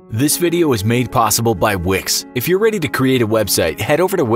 This video is made possible by Wix. If you're ready to create a website, head over to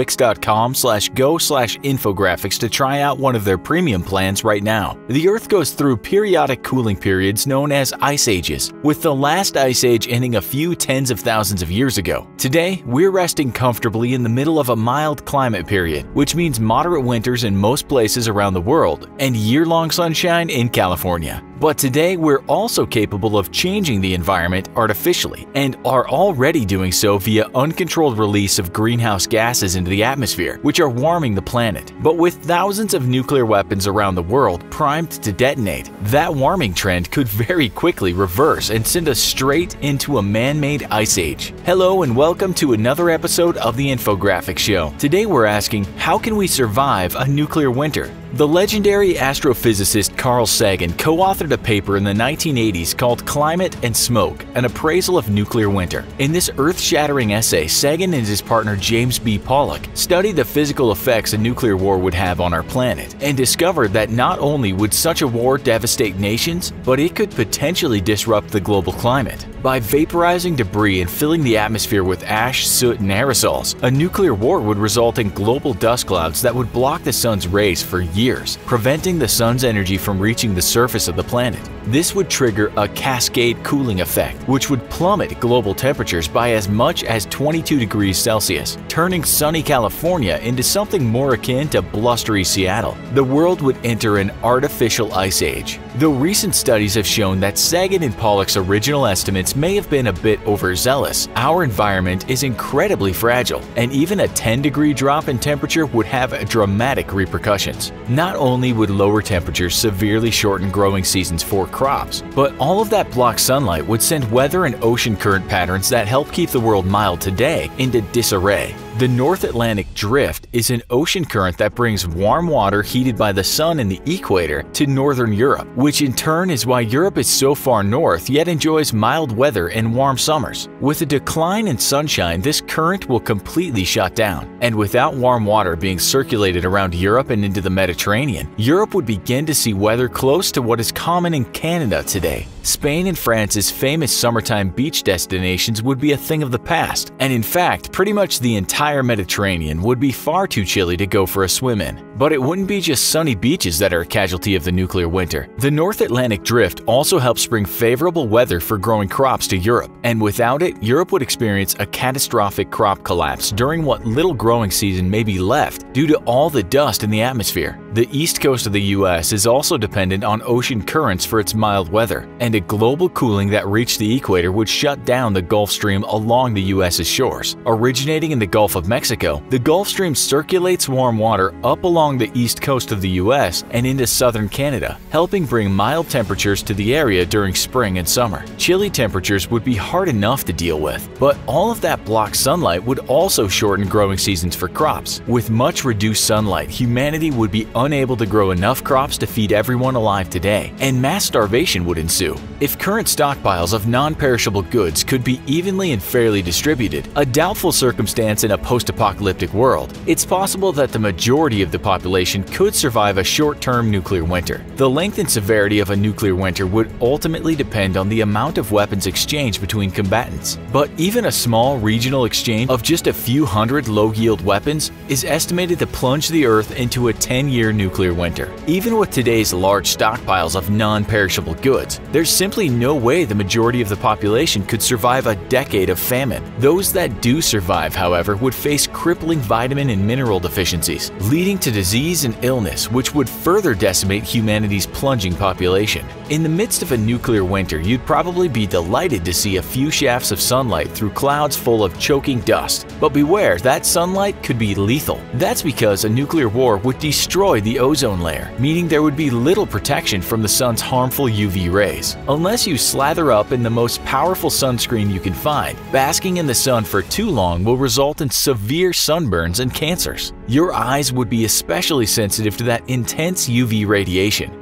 wix.com/go/infographics to try out one of their premium plans right now. The Earth goes through periodic cooling periods known as ice ages, with the last ice age ending a few tens of thousands of years ago. Today, we're resting comfortably in the middle of a mild climate period, which means moderate winters in most places around the world and year-long sunshine in California. But today, we're also capable of changing the environment artificially and are already doing so via uncontrolled release of greenhouse gases into the atmosphere, which are warming the planet. But with thousands of nuclear weapons around the world primed to detonate, that warming trend could very quickly reverse and send us straight into a man-made ice age. Hello and welcome to another episode of the Infographics Show. Today we're asking, how can we survive a nuclear winter? The legendary astrophysicist Carl Sagan co-authored a paper in the 1980s called Climate and Smoke, an appraisal of nuclear winter. In this earth-shattering essay, Sagan and his partner James B. Pollock studied the physical effects a nuclear war would have on our planet and discovered that not only would such a war devastate nations, but it could potentially disrupt the global climate. By vaporizing debris and filling the atmosphere with ash, soot, and aerosols, a nuclear war would result in global dust clouds that would block the sun's rays for years, preventing the sun's energy from reaching the surface of the planet. This would trigger a cascade cooling effect, which would plummet global temperatures by as much as 22 degrees Celsius, turning sunny California into something more akin to blustery Seattle. The world would enter an artificial ice age. Though recent studies have shown that Sagan and Pollock's original estimates may have been a bit overzealous, our environment is incredibly fragile, and even a 10-degree drop in temperature would have dramatic repercussions. Not only would lower temperatures severely shorten growing seasons for crops, but all of that blocked sunlight would send weather and ocean current patterns that help keep the world mild today into disarray. The North Atlantic Drift is an ocean current that brings warm water heated by the sun in the equator to northern Europe, which in turn is why Europe is so far north yet enjoys mild weather and warm summers. With a decline in sunshine, this current will completely shut down, and without warm water being circulated around Europe and into the Mediterranean, Europe would begin to see weather close to what is common in Canada today. Spain and France's famous summertime beach destinations would be a thing of the past, and in fact, pretty much the entire Mediterranean would be far too chilly to go for a swim in. But it wouldn't be just sunny beaches that are a casualty of the nuclear winter. The North Atlantic Drift also helps bring favorable weather for growing crops to Europe, and without it, Europe would experience a catastrophic crop collapse during what little growing season may be left due to all the dust in the atmosphere. The east coast of the US is also dependent on ocean currents for its mild weather, and a global cooling that reached the equator would shut down the Gulf Stream along the US's shores. Originating in the Gulf of Mexico, the Gulf Stream circulates warm water up along the east coast of the US and into southern Canada, helping bring mild temperatures to the area during spring and summer. Chilly temperatures would be hard enough to deal with, but all of that blocked sunlight would also shorten growing seasons for crops. With much reduced sunlight, humanity would be unable to grow enough crops to feed everyone alive today, and mass starvation would ensue. If current stockpiles of non-perishable goods could be evenly and fairly distributed, a doubtful circumstance in a post-apocalyptic world, it's possible that the majority of the population could survive a short-term nuclear winter. The length and severity of a nuclear winter would ultimately depend on the amount of weapons exchanged between combatants. But even a small regional exchange of just a few hundred low-yield weapons is estimated to plunge the Earth into a 10-year nuclear winter. Even with today's large stockpiles of non-perishable goods, there's simply no way the majority of the population could survive a decade of famine. Those that do survive, however, would face crippling vitamin and mineral deficiencies, leading to disease and illness, which would further decimate humanity's plunging population. In the midst of a nuclear winter, you'd probably be delighted to see a few shafts of sunlight through clouds full of choking dust. But beware, that sunlight could be lethal. That's because a nuclear war would destroy the ozone layer, meaning there would be little protection from the sun's harmful UV rays. Unless you slather up in the most powerful sunscreen you can find, basking in the sun for too long will result in severe sunburns and cancers. Your eyes would be especially sensitive to that intense UV radiation,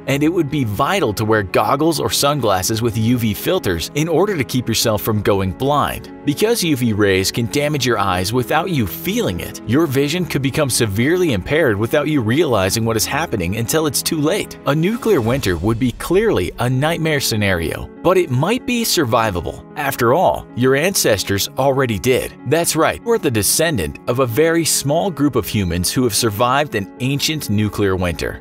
and it would be vital to wear goggles or sunglasses with UV filters in order to keep yourself from going blind. Because UV rays can damage your eyes without you feeling it, your vision could become severely impaired without you realizing what is happening until it's too late. A nuclear winter would be clearly a nightmare scenario, but it might be survivable. After all, your ancestors already did. That's right, we're the descendant of a very small group of humans who have survived an ancient nuclear winter.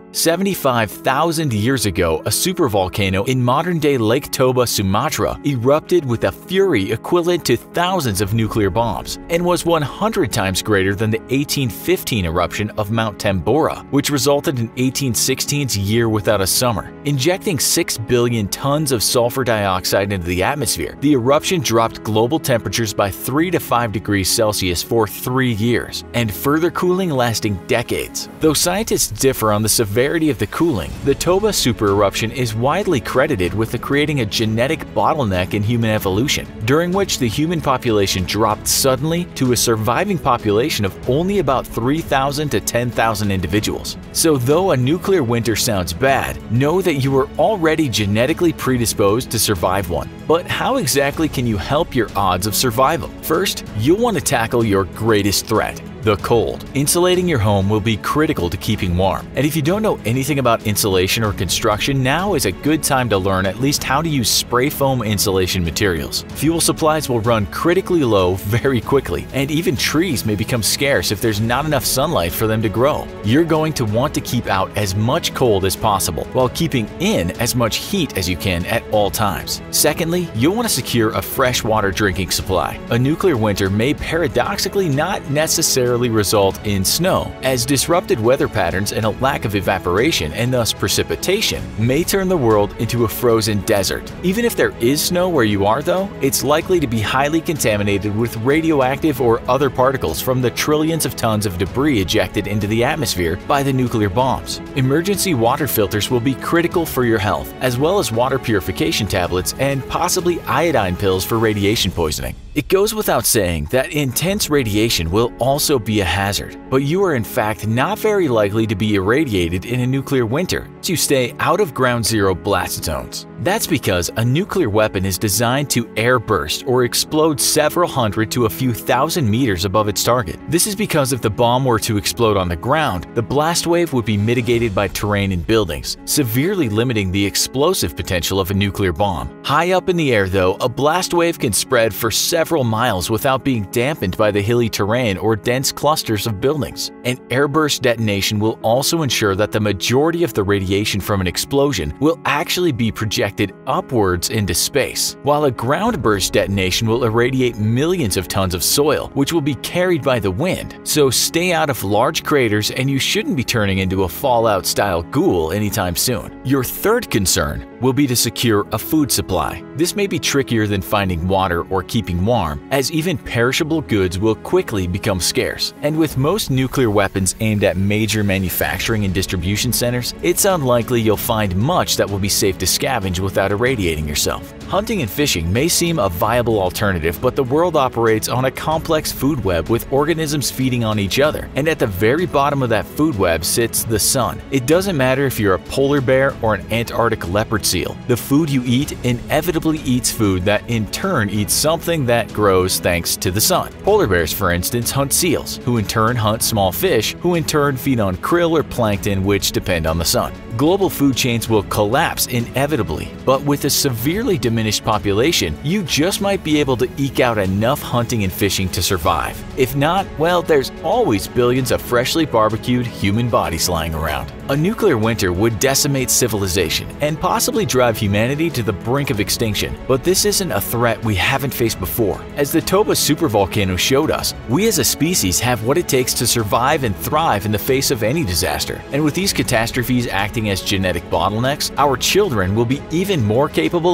75,000 years ago, a supervolcano in modern-day Lake Toba, Sumatra, erupted with a fury equivalent to thousands of nuclear bombs and was 100 times greater than the 1815 eruption of Mount Tambora, which resulted in 1816's year without a summer. Injecting 6 billion tons of sulfur dioxide into the atmosphere, the eruption dropped global temperatures by 3 to 5 degrees Celsius for 3 years, and further cooling lasting decades. Though scientists differ on the severity of the cooling, the Toba supereruption is widely credited with creating a genetic bottleneck in human evolution, during which the human population dropped suddenly to a surviving population of only about 3,000 to 10,000 individuals. So though a nuclear winter sounds bad, know that you are already genetically predisposed to survive one. But how exactly can you help your odds of survival? First, you'll want to tackle your greatest threat: the cold. Insulating your home will be critical to keeping warm. And if you don't know anything about insulation or construction, now is a good time to learn at least how to use spray foam insulation materials. Fuel supplies will run critically low very quickly, and even trees may become scarce if there's not enough sunlight for them to grow. You're going to want to keep out as much cold as possible while keeping in as much heat as you can at all times. Secondly, you'll want to secure a fresh water drinking supply. A nuclear winter may paradoxically not necessarily result in snow, as disrupted weather patterns and a lack of evaporation and thus precipitation may turn the world into a frozen desert. Even if there is snow where you are though, it's likely to be highly contaminated with radioactive or other particles from the trillions of tons of debris ejected into the atmosphere by the nuclear bombs. Emergency water filters will be critical for your health, as well as water purification tablets and possibly iodine pills for radiation poisoning. It goes without saying that intense radiation will also be a hazard, but you are in fact not very likely to be irradiated in a nuclear winter to stay out of ground zero blast zones. That's because a nuclear weapon is designed to air burst or explode several hundred to a few thousand meters above its target. This is because if the bomb were to explode on the ground, the blast wave would be mitigated by terrain and buildings, severely limiting the explosive potential of a nuclear bomb. High up in the air though, a blast wave can spread for several miles without being dampened by the hilly terrain or dense clusters of buildings. An airburst detonation will also ensure that the majority of the radiation from an explosion will actually be projected upwards into space, while a ground burst detonation will irradiate millions of tons of soil, which will be carried by the wind. So stay out of large craters, and you shouldn't be turning into a Fallout-style ghoul anytime soon. Your third concern will be to secure a food supply. This may be trickier than finding water or keeping warm, as even perishable goods will quickly become scarce. And with most nuclear weapons aimed at major manufacturing and distribution centers, it's unlikely you'll find much that will be safe to scavenge without irradiating yourself. Hunting and fishing may seem a viable alternative, but the world operates on a complex food web with organisms feeding on each other, and at the very bottom of that food web sits the sun. It doesn't matter if you're a polar bear or an Antarctic leopard seal. The food you eat inevitably eats food that in turn eats something that grows thanks to the sun. Polar bears, for instance, hunt seals, who in turn hunt small fish, who in turn feed on krill or plankton, which depend on the sun. Global food chains will collapse inevitably, but with a severely diminished population, you just might be able to eke out enough hunting and fishing to survive. If not, well, there's always billions of freshly barbecued human bodies lying around. A nuclear winter would decimate civilization and possibly drive humanity to the brink of extinction, but this isn't a threat we haven't faced before. As the Toba supervolcano showed us, we as a species have what it takes to survive and thrive in the face of any disaster. And with these catastrophes acting as genetic bottlenecks, our children will be even more capable of surviving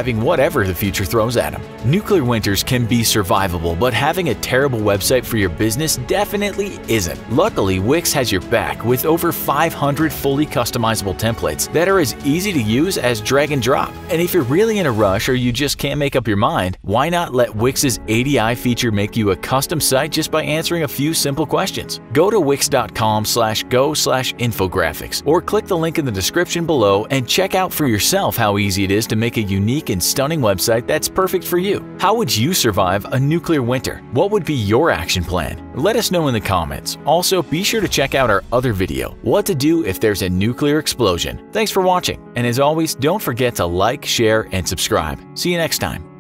surviving whatever the future throws at them. Nuclear winters can be survivable, but having a terrible website for your business definitely isn't. Luckily, Wix has your back with over 500 fully customizable templates that are as easy to use as drag and drop. And if you're really in a rush or you just can't make up your mind, why not let Wix's ADI feature make you a custom site just by answering a few simple questions? Go to wix.com/go/infographics or click the link in the description below and check out for yourself how easy it is to make a unique and stunning website that's perfect for you. How would you survive a nuclear winter? What would be your action plan? Let us know in the comments. Also, be sure to check out our other video, What to Do If There's a Nuclear Explosion. Thanks for watching, and as always, don't forget to like, share, and subscribe. See you next time.